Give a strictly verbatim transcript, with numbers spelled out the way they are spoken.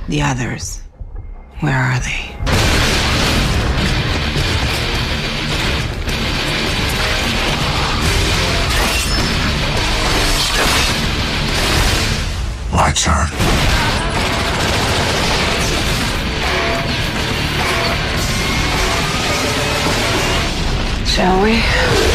The others, where are they? Lights on. Shall we?